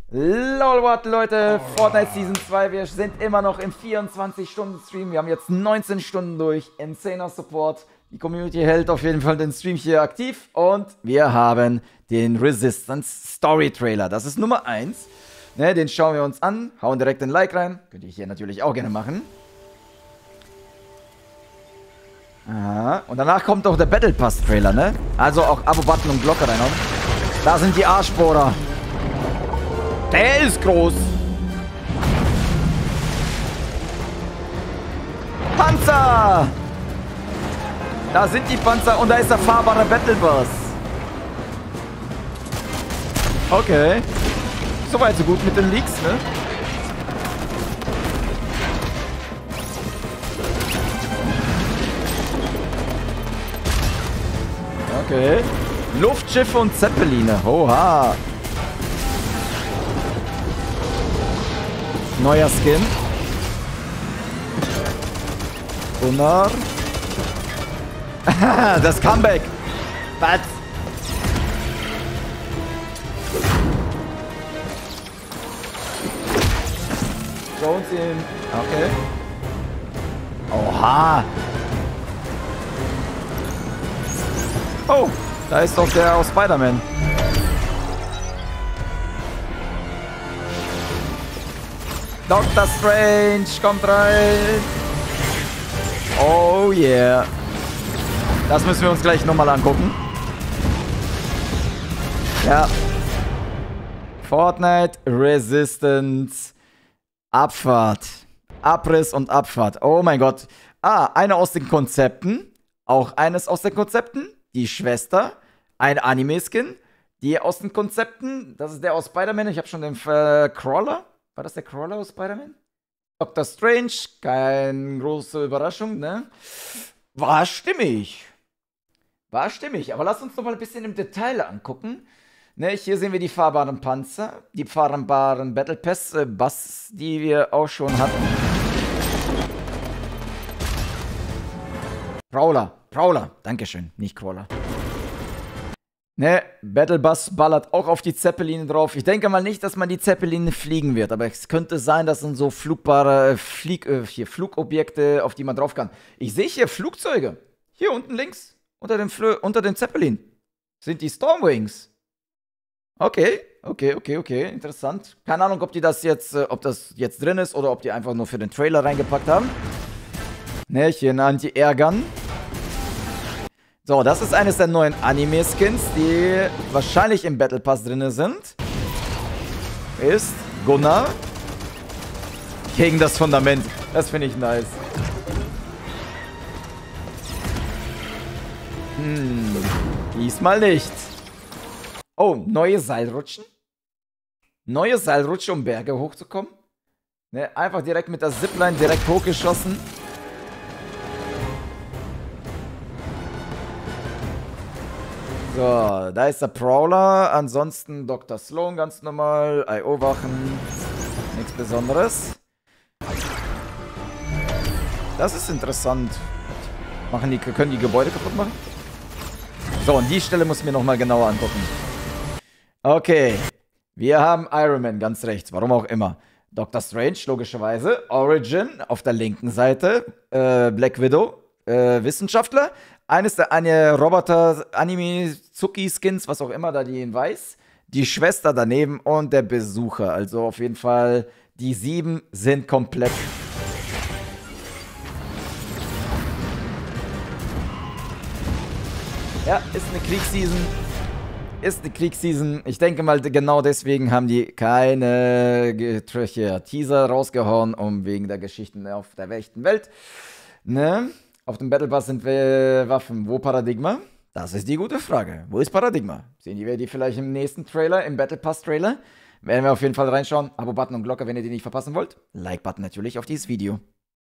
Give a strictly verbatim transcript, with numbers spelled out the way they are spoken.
Lol, what, Leute, Fortnite Season zwei, wir sind immer noch im vierundzwanzig Stunden Stream, wir haben jetzt neunzehn Stunden durch, insaner Support, die Community hält auf jeden Fall den Stream hier aktiv und wir haben den Resistance Story Trailer, das ist Nummer eins, ne, den schauen wir uns an, hauen direkt ein Like rein, könnt ihr hier natürlich auch gerne machen. Aha. Und danach kommt auch der Battle Pass Trailer, ne, also auch Abo-Button und Glocke reinhauen, da sind die Arschbohrer. Der ist groß. Panzer! Da sind die Panzer und da ist der fahrbare Battle Bus. Okay. Soweit so gut mit den Leaks, ne? Okay. Luftschiffe und Zeppeline. Oha. Neuer Skin. Gunnar. Das Comeback. Was? Jones in. Okay. Oha. Oh, da ist doch der aus Spider-Man. Doctor Strange kommt rein. Oh yeah. Das müssen wir uns gleich nochmal angucken. Ja. Fortnite Resistance. Abfahrt. Abriss und Abfahrt. Oh mein Gott. Ah, eine aus den Konzepten. Auch eines aus den Konzepten. Die Schwester. Ein Anime-Skin. Die aus den Konzepten. Das ist der aus Spider-Man. Ich habe schon den äh, Crawler. War das der Crawler aus Spider-Man? Doctor Strange, keine große Überraschung, ne? War stimmig. War stimmig, aber lasst uns noch mal ein bisschen im Detail angucken. Ne, hier sehen wir die fahrbaren Panzer, die fahrbaren Battle Pass, äh, Bus, die wir auch schon hatten. Prowler, Prowler, dankeschön, nicht Crawler. Ne, Battle Bus ballert auch auf die Zeppeline drauf. Ich denke mal nicht, dass man die Zeppeline fliegen wird, aber es könnte sein, dass sind so flugbare Flieg, äh, hier Flugobjekte, auf die man drauf kann. Ich sehe hier Flugzeuge. Hier unten links, unter dem, Flö unter dem Zeppelin, sind die Stormwings. Okay, okay, okay, okay, interessant. Keine Ahnung, ob die das jetzt, äh, ob das jetzt drin ist oder ob die einfach nur für den Trailer reingepackt haben. Ne, hier ein Anti-Air-Gun. So, das ist eines der neuen Anime-Skins, die wahrscheinlich im Battle Pass drin sind. Ist Gunnar gegen das Fundament. Das finde ich nice. Hm, diesmal nicht. Oh, neue Seilrutschen. Neue Seilrutsche, um Berge hochzukommen. Ne, einfach direkt mit der Zipline direkt hochgeschossen. So, da ist der Prowler, ansonsten Doktor Sloan ganz normal, I O-Wachen, nichts Besonderes. Das ist interessant. Machen die, können die Gebäude kaputt machen? So, und die Stelle muss ich mir nochmal genauer angucken. Okay, wir haben Iron Man ganz rechts, warum auch immer. Doctor Strange, logischerweise. Origin auf der linken Seite. Äh, Black Widow, äh, Wissenschaftler. Eines der eine Roboter, Anime, Zuki-Skins, was auch immer, da die in weiß. Die Schwester daneben und der Besucher. Also auf jeden Fall, die sieben sind komplett. Ja, ist eine Kriegsseason. Ist eine Kriegsseason. Ich denke mal, genau deswegen haben die keine Getröche Teaser rausgehauen, um wegen der Geschichten auf der echten Welt. Ne? Auf dem Battle Pass sind wir Waffen. Wo Paradigma? Das ist die gute Frage. Wo ist Paradigma? Sehen wir die vielleicht im nächsten Trailer, im Battle Pass Trailer? Werden wir auf jeden Fall reinschauen. Abo-Button und Glocke, wenn ihr die nicht verpassen wollt. Like-Button natürlich auf dieses Video.